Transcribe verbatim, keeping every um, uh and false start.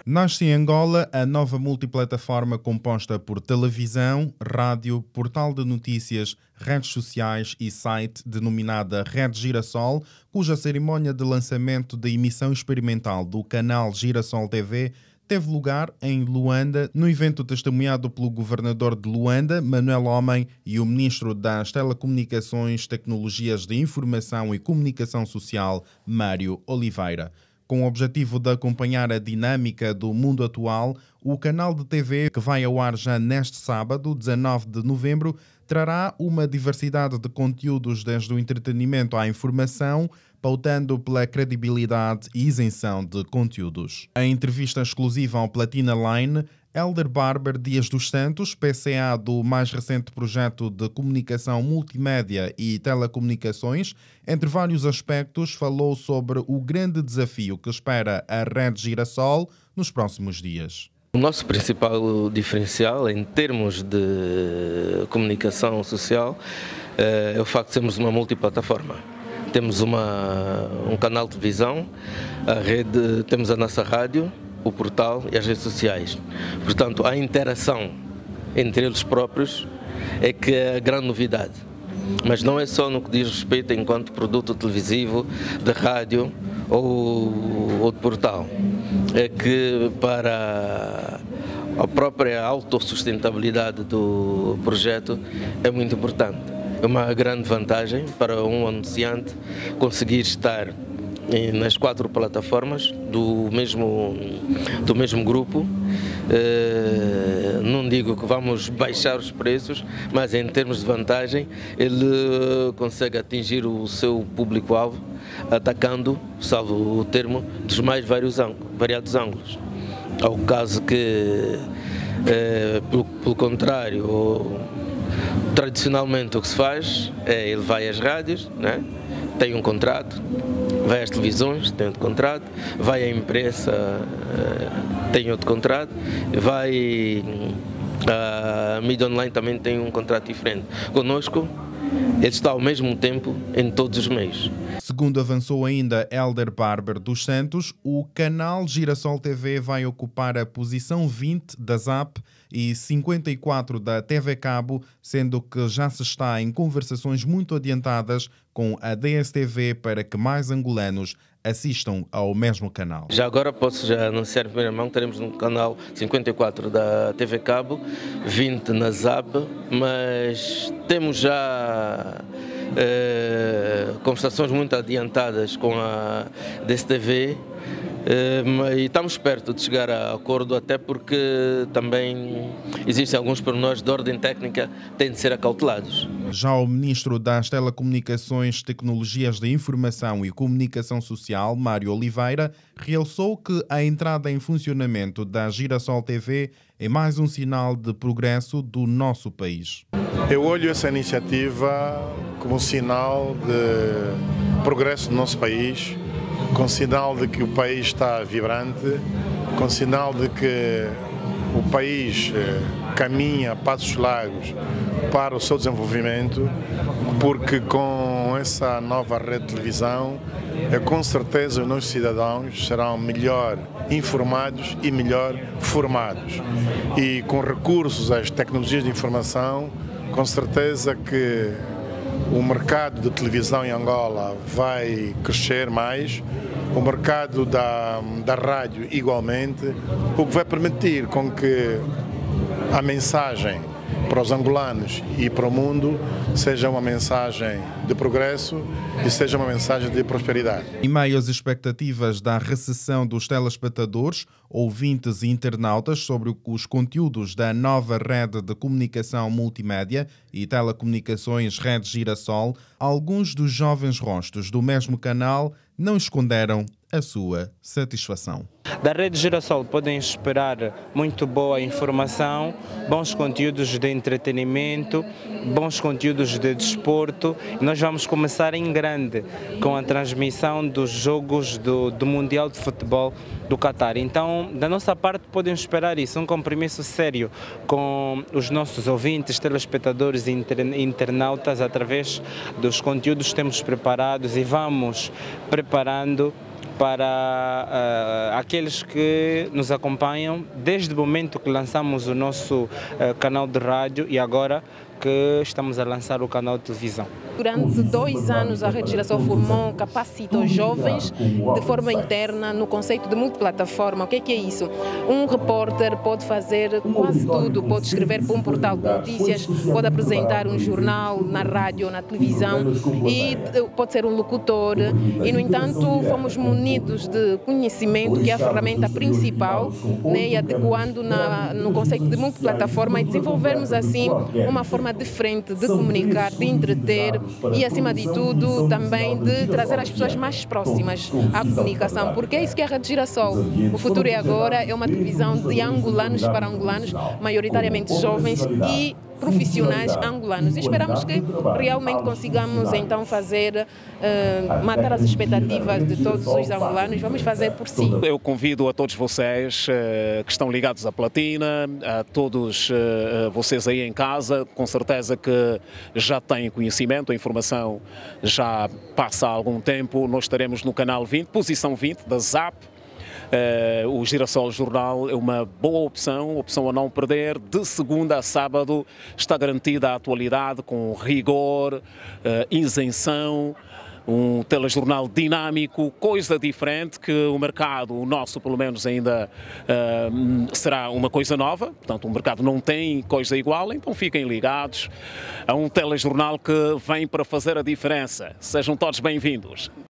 Nasce em Angola a nova multiplataforma composta por televisão, rádio, portal de notícias, redes sociais e site, denominada Rede Girassol, cuja cerimónia de lançamento da emissão experimental do canal Girassol T V teve lugar em Luanda, no evento testemunhado pelo governador de Luanda, Manuel Homem, e o ministro das Telecomunicações, Tecnologias de Informação e Comunicação Social, Mário Oliveira. Com o objetivo de acompanhar a dinâmica do mundo atual, o canal de T V, que vai ao ar já neste sábado, dezanove de novembro, trará uma diversidade de conteúdos desde o entretenimento à informação, pautando pela credibilidade e isenção de conteúdos. Em entrevista exclusiva ao Platina Line, Elder Barber Dias dos Santos, P C A do mais recente projeto de comunicação multimédia e telecomunicações, entre vários aspectos, falou sobre o grande desafio que espera a Rede Girassol nos próximos dias. O nosso principal diferencial em termos de comunicação social é o facto de sermos uma multiplataforma. Temos uma, um canal de televisão, a rede, temos a nossa rádio, o portal e as redes sociais. Portanto, a interação entre eles próprios é que é a grande novidade. Mas não é só no que diz respeito enquanto produto televisivo, de rádio ou, ou de portal. É que para a própria autossustentabilidade do projeto é muito importante. É uma grande vantagem para um anunciante conseguir estar nas quatro plataformas do mesmo, do mesmo grupo. Não digo que vamos baixar os preços, mas em termos de vantagem ele consegue atingir o seu público-alvo atacando, salvo o termo, dos mais vários ângulos, variados ângulos. Ao caso que, pelo, pelo contrário, tradicionalmente o que se faz é ele vai às rádios, né? Tem um contrato, vai às televisões, tem outro contrato, vai à imprensa, tem outro contrato, vai à mídia online, também tem um contrato diferente. Conosco, ele está ao mesmo tempo em todos os meios. Segundo avançou ainda Elder Barber dos Santos, o canal Girassol T V vai ocupar a posição vinte da Zap e cinquenta e quatro da T V Cabo, sendo que já se está em conversações muito adiantadas com a D S T V para que mais angolanos assistam ao mesmo canal. Já agora posso já anunciar em primeira mão que teremos no canal cinquenta e quatro da T V Cabo, vinte na Zap, mas temos já eh, conversações muito adiantadas com a D S T V. Uh, e estamos perto de chegar a acordo, até porque também existem alguns pormenores de ordem técnica que têm de ser acautelados. Já o ministro das Telecomunicações, Tecnologias de Informação e Comunicação Social, Mário Oliveira, realçou que a entrada em funcionamento da Girassol T V é mais um sinal de progresso do nosso país. Eu olho essa iniciativa como um sinal de progresso do nosso país, com sinal de que o país está vibrante, com sinal de que o país caminha a passos largos para o seu desenvolvimento, porque com essa nova rede de televisão, com certeza os nossos cidadãos serão melhor informados e melhor formados. E com recursos às tecnologias de informação, com certeza que o mercado de televisão em Angola vai crescer mais, o mercado da, da rádio igualmente, o que vai permitir com que a mensagem para os angolanos e para o mundo seja uma mensagem de progresso e seja uma mensagem de prosperidade. Em meio às expectativas da recepção dos telespectadores, ouvintes e internautas sobre os conteúdos da nova rede de comunicação multimédia e telecomunicações Rede Girassol, alguns dos jovens rostos do mesmo canal não esconderam a sua satisfação. Da Rede Girassol podem esperar muito boa informação, bons conteúdos de entretenimento, bons conteúdos de desporto. Nós vamos começar em grande com a transmissão dos jogos do, do Mundial de Futebol do Qatar. Então, da nossa parte, podem esperar isso, um compromisso sério com os nossos ouvintes, telespectadores e internautas através dos conteúdos que temos preparados e vamos preparando para uh, aqueles que nos acompanham desde o momento que lançamos o nosso uh, canal de rádio e agora que estamos a lançar o canal de televisão. Durante dois anos, a Rede Girassol formou, capacita os jovens de forma interna no conceito de multiplataforma. O que é que é isso? Um repórter pode fazer quase tudo, pode escrever para um portal de notícias, pode apresentar um jornal na rádio ou na televisão e pode ser um locutor. E, no entanto, fomos munidos de conhecimento, que é a ferramenta principal, né, e adequando na, no conceito de multiplataforma e desenvolvermos assim uma forma diferente de comunicar, de entreter e, acima de tudo, também de trazer as pessoas mais próximas à comunicação, porque é isso que é a Rede Girassol. O futuro é agora, é uma televisão de angolanos para angolanos, maioritariamente jovens e profissionais angolanos. E esperamos que realmente consigamos então fazer, uh, matar as expectativas de todos os angolanos. Vamos fazer por si. Eu convido a todos vocês uh, que estão ligados à Platina, a todos uh, vocês aí em casa, com certeza que já têm conhecimento, a informação já passa há algum tempo. Nós estaremos no canal vinte, posição vinte da Zap. Uh, o Girassol Jornal é uma boa opção, opção a não perder. De segunda a sábado está garantida a atualidade com rigor, uh, isenção, um telejornal dinâmico, coisa diferente que o mercado, o nosso pelo menos ainda uh, será uma coisa nova, portanto o mercado não tem coisa igual, então fiquem ligados a um telejornal que vem para fazer a diferença. Sejam todos bem-vindos.